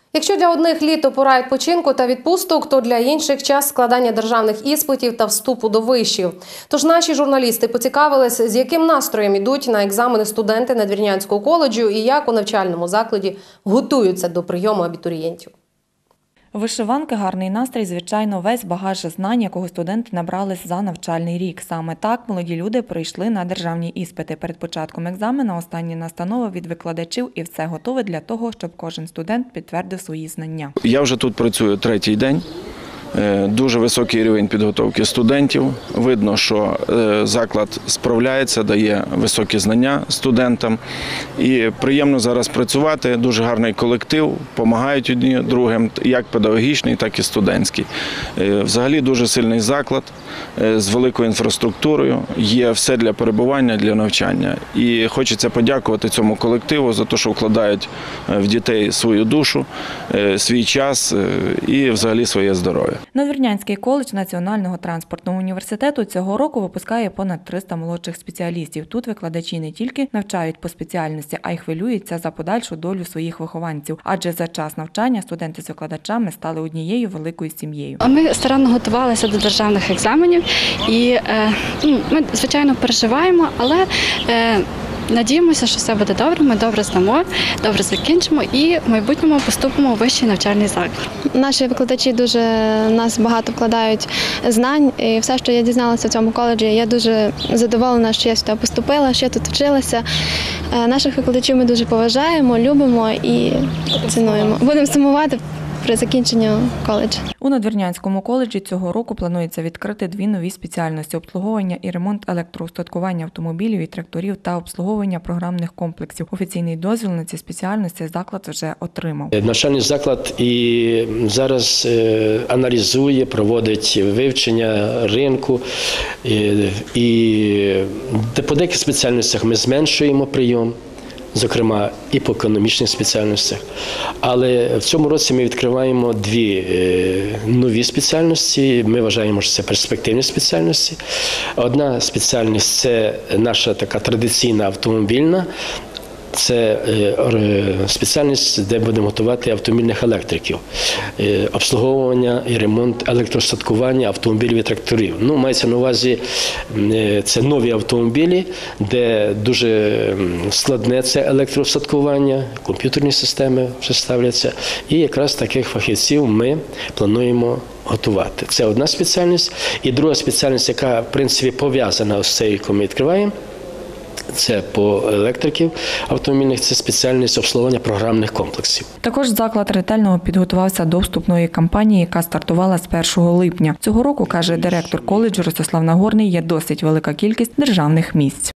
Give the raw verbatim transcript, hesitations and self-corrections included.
Якщо для одних літо пора відпочинку та відпусток, то для інших час складання державних іспитів та вступу до вишів. Тож наші журналісти поцікавились, з яким настроєм ідуть на екзамени студенти Надвірнянського коледжу і як у навчальному закладі готуються до прийому абітурієнтів. Вишиванки, гарний настрій, звичайно, весь багаж знань, якого студенти набрали за навчальний рік. Саме так молоді люди прийшли на державні іспити. Перед початком екзамену останні настанови від викладачів і все готове для того, щоб кожен студент підтвердив свої знання. Я вже тут працюю третій день. Дуже високий рівень підготовки студентів. Видно, що заклад справляється, дає високі знання студентам. І приємно зараз працювати, дуже гарний колектив, допомагають одні другим, як педагогічний, так і студентський. Взагалі дуже сильний заклад з великою інфраструктурою, є все для перебування, для навчання. І хочеться подякувати цьому колективу за те, що вкладають в дітей свою душу, свій час і взагалі своє здоров'я. Надвірнянський коледж Національного транспортного університету цього року випускає понад триста молодших спеціалістів. Тут викладачі не тільки навчають по спеціальності, а й хвилюються за подальшу долю своїх вихованців. Адже за час навчання студенти з викладачами стали однією великою сім'єю. Ми старанно готувалися до державних екзаменів і ми, звичайно, переживаємо, але надіємося, що все буде добре, ми добре здамо, добре закінчимо і в майбутньому поступимо у вищий навчальний заклад. Наші викладачі дуже в нас багато вкладають знань, і все, що я дізналася в цьому коледжі, я дуже задоволена, що я сюди поступила, що я тут вчилася. Наших викладачів ми дуже поважаємо, любимо і цінуємо. Будемо сумувати при закінченні коледжу. У Надвірнянському коледжі цього року планується відкрити дві нові спеціальності – обслуговування і ремонт електроустаткування автомобілів і тракторів та обслуговування програмних комплексів. Офіційний дозвіл на ці спеціальності заклад вже отримав. Навчальний заклад і зараз аналізує, проводить вивчення ринку. І по деяких спеціальностях ми зменшуємо прийом, зокрема і по економічних спеціальностях. Але в цьому році ми відкриваємо дві нові спеціальності. Ми вважаємо, що це перспективні спеціальності. Одна спеціальність – це наша така традиційна автомобільна. Це спеціальність, де будемо готувати автомобільних електриків, обслуговування і ремонт електростаткування автомобілів і тракторів. Ну, мається на увазі, це нові автомобілі, де дуже складне це електростаткування, комп'ютерні системи вже ставляться. І якраз таких фахівців ми плануємо готувати. Це одна спеціальність. І друга спеціальність, яка, в принципі, пов'язана з цією, яку ми відкриваємо, це по електриків автомобільних, це спеціальність обслуговування програмних комплексів. Також заклад ретельно підготувався до вступної кампанії, яка стартувала з першого липня. Цього року, каже директор коледжу Ростислав Нагорний, є досить велика кількість державних місць.